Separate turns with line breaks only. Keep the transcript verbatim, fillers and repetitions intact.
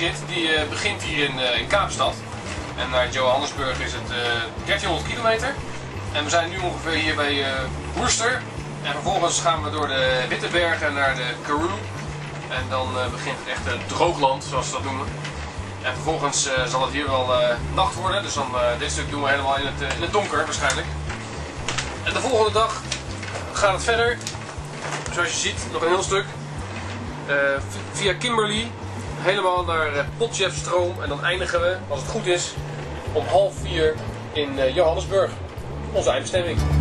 rit die uh, begint hier in, uh, in Kaapstad. En naar Johannesburg is het uh, dertienhonderd kilometer. En we zijn nu ongeveer hier bij uh, Worcester. En vervolgens gaan we door de Witte Bergen naar de Karoo. En dan uh, begint het echte droogland, zoals ze dat noemen. En vervolgens uh, zal het hier wel uh, nacht worden. Dus dan, uh, dit stuk doen we helemaal in het, uh, in het donker waarschijnlijk. En de volgende dag gaat het verder. Zoals je ziet, nog een heel stuk. Uh, via Kimberley. Helemaal naar uh, Potchefstroom. En dan eindigen we, als het goed is, om half vier in uh, Johannesburg. Onze eindbestemming.